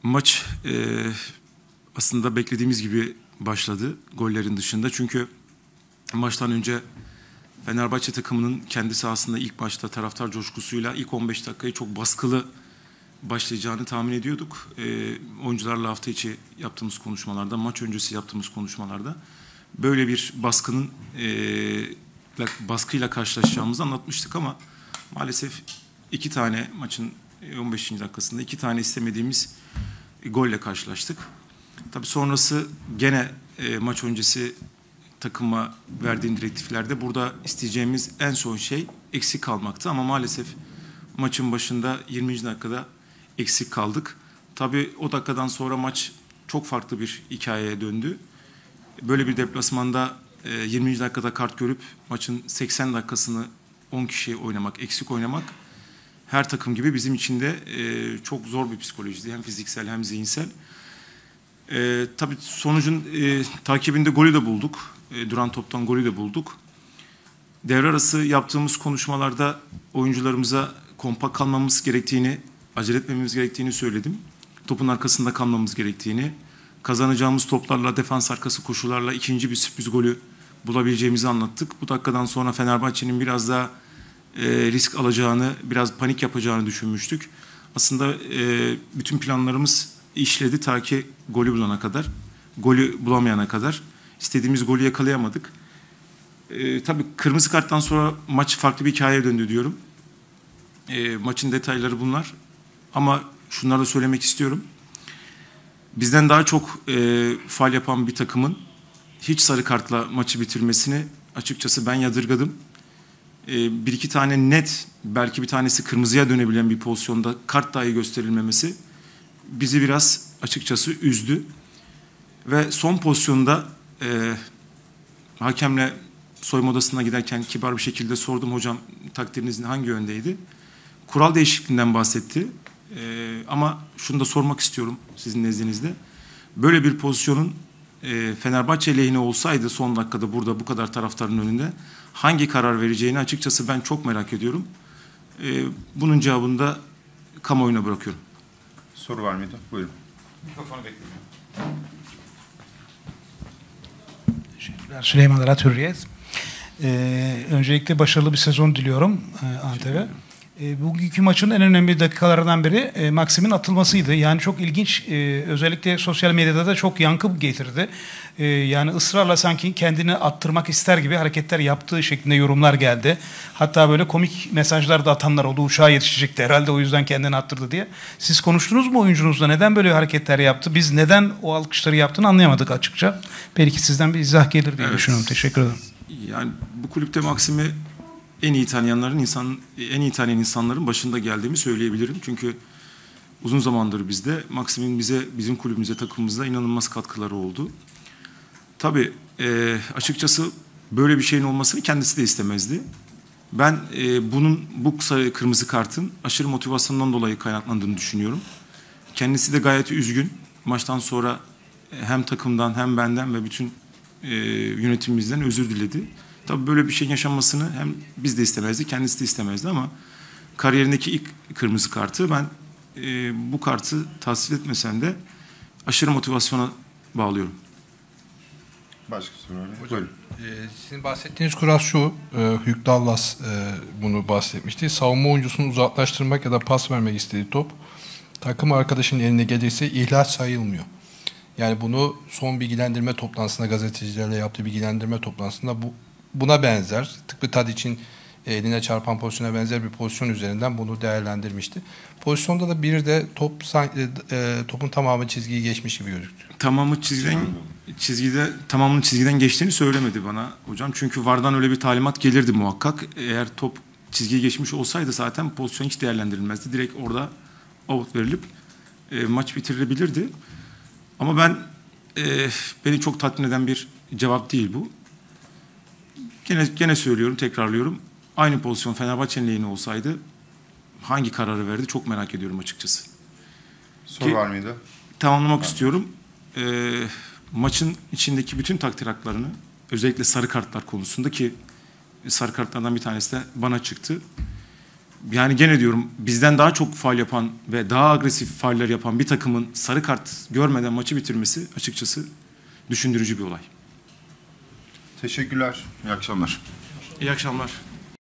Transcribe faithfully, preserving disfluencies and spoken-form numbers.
Maç e, aslında beklediğimiz gibi başladı gollerin dışında. Çünkü maçtan önce Fenerbahçe takımının kendi sahasında ilk başta taraftar coşkusuyla ilk on beş dakikayı çok baskılı başlayacağını tahmin ediyorduk. E, oyuncularla hafta içi yaptığımız konuşmalarda, maç öncesi yaptığımız konuşmalarda böyle bir baskının e, baskıyla karşılaşacağımızı anlatmıştık ama maalesef iki tane maçın on beşinci dakikasında iki tane istemediğimiz golle karşılaştık. Tabii sonrası gene e, maç öncesi takıma verdiğim direktiflerde burada isteyeceğimiz en son şey eksik kalmaktı ama maalesef maçın başında yirminci dakikada eksik kaldık. Tabii o dakikadan sonra maç çok farklı bir hikayeye döndü. Böyle bir deplasmanda e, yirminci dakikada kart görüp maçın seksen dakikasını on kişi oynamak, eksik oynamak her takım gibi bizim için de e, çok zor bir psikolojiydi. Hem fiziksel hem zihinsel. E, tabii sonucun e, takibinde golü de bulduk. E, duran toptan golü de bulduk. Devre arası yaptığımız konuşmalarda oyuncularımıza kompakt kalmamız gerektiğini, acele etmememiz gerektiğini söyledim. Topun arkasında kalmamız gerektiğini, kazanacağımız toplarla, defans arkası koşularla ikinci bir sürpriz golü bulabileceğimizi anlattık. Bu dakikadan sonra Fenerbahçe'nin biraz daha e, risk alacağını, biraz panik yapacağını düşünmüştük. Aslında e, bütün planlarımız işledi ta ki golü bulana kadar, golü bulamayana kadar. İstediğimiz golü yakalayamadık. E, tabii kırmızı karttan sonra maç farklı bir hikayeye döndü diyorum. E, maçın detayları bunlar. Ama şunları da söylemek istiyorum. Bizden daha çok e, faul yapan bir takımın hiç sarı kartla maçı bitirmesini açıkçası ben yadırgadım. E, bir iki tane net, belki bir tanesi kırmızıya dönebilen bir pozisyonda kart dahi gösterilmemesi bizi biraz açıkçası üzdü. Ve son pozisyonda e, hakemle soyunma odasına giderken kibar bir şekilde sordum, hocam takdiriniz hangi yöndeydi? Kural değişikliğinden bahsetti. Ee, ama şunu da sormak istiyorum sizin nezdinizde. Böyle bir pozisyonun e, Fenerbahçe lehine olsaydı son dakikada burada bu kadar taraftarın önünde hangi karar vereceğini açıkçası ben çok merak ediyorum. Ee, bunun cevabını da kamuoyuna bırakıyorum. Soru var mıydı? Buyurun. Mikrofonu bekliyorum. Teşekkürler. Süleyman Arat Hürriyet. Ee, öncelikle başarılı bir sezon diliyorum e, Antep'e. E, bugünkü maçın en önemli dakikalarından biri e, Maxim'in atılmasıydı. Yani çok ilginç, e, özellikle sosyal medyada da çok yankı getirdi. E, yani ısrarla sanki kendini attırmak ister gibi hareketler yaptığı şeklinde yorumlar geldi. Hatta böyle komik mesajlar da atanlar oldu. Uçağa yetişecekti herhalde, o yüzden kendini attırdı diye. Siz konuştunuz mu oyuncunuzla? Neden böyle hareketler yaptı? Biz neden o alkışları yaptığını anlayamadık açıkça. Belki sizden bir izah gelir diye evet. düşünüyorum. Teşekkür ederim. Yani bu kulüpte Maxim'i en iyi tanıyanların, insan, en iyi tanıyan insanların başında geldiğimi söyleyebilirim. Çünkü uzun zamandır bizde Maxim'in bize, bizim kulübümüze, takımımıza inanılmaz katkıları oldu. Tabii e, açıkçası böyle bir şeyin olmasını kendisi de istemezdi. Ben e, bunun, bu sarı kırmızı kartın aşırı motivasyondan dolayı kaynaklandığını düşünüyorum. Kendisi de gayet üzgün. Maçtan sonra hem takımdan hem benden ve bütün e, yönetimimizden özür diledi. Tabii böyle bir şeyin yaşanmasını hem biz de istemezdi, kendisi de istemezdi ama kariyerindeki ilk kırmızı kartı ben e, bu kartı tasvip etmesem de aşırı motivasyona bağlıyorum. Başka soru var mı? Hocam, e, sizin bahsettiğiniz kural şu, e, Hugh Dallas e, bunu bahsetmişti. Savunma oyuncusunu uzaklaştırmak ya da pas vermek istediği top takım arkadaşının eline gelirse ihlal sayılmıyor. Yani bunu son bilgilendirme toplantısında, gazetecilerle yaptığı bilgilendirme toplantısında bu buna benzer, tıpkı Tadic'in eline çarpan pozisyona benzer bir pozisyon üzerinden bunu değerlendirmişti. Pozisyonda da bir de top e, topun tamamı çizgiyi geçmiş gibi gözüktü. Tamamı çizgiden çizgide tamamının çizgiden geçtiğini söylemedi bana hocam. Çünkü V A R'dan öyle bir talimat gelirdi muhakkak. Eğer top çizgiyi geçmiş olsaydı zaten pozisyon hiç değerlendirilmezdi. Direkt orada out verilip e, maç bitirilebilirdi. Ama ben e, beni çok tatmin eden bir cevap değil bu. Gene, gene söylüyorum, tekrarlıyorum. Aynı pozisyon Fenerbahçe'nin lehine olsaydı hangi kararı verdi çok merak ediyorum açıkçası. Soru Ki, var mıydı? Tamamlamak evet. istiyorum. Ee, maçın içindeki bütün takdir haklarını, özellikle sarı kartlar konusunda ki sarı kartlardan bir tanesi de bana çıktı. yani gene diyorum bizden daha çok faul yapan ve daha agresif fauller yapan bir takımın sarı kart görmeden maçı bitirmesi açıkçası düşündürücü bir olay. Teşekkürler. İyi akşamlar. İyi akşamlar.